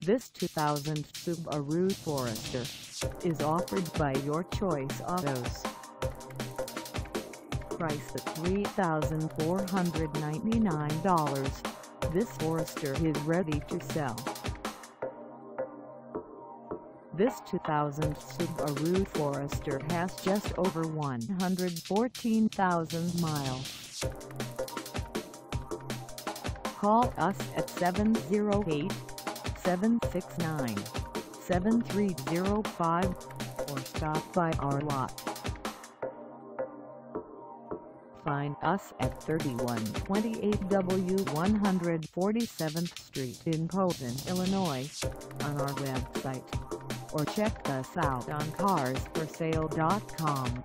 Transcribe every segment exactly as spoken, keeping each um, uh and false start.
This two thousand Subaru Forester is offered by Your Choice Autos. Price at three thousand four hundred ninety-nine dollars, this Forester is ready to sell. This two thousand Subaru Forester has just over one hundred fourteen thousand miles. Call us at seven oh eight, seven six nine, seven three oh five or stop by our lot. Find us at thirty-one twenty-eight W one forty-seventh Street in Posen, Illinois, on our website, or check us out on cars for sale dot com.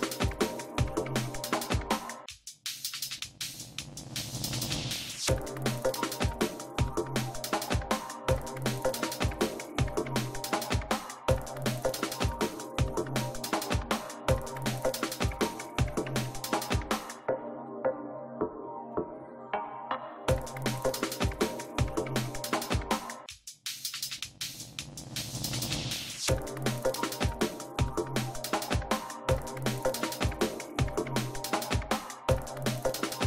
You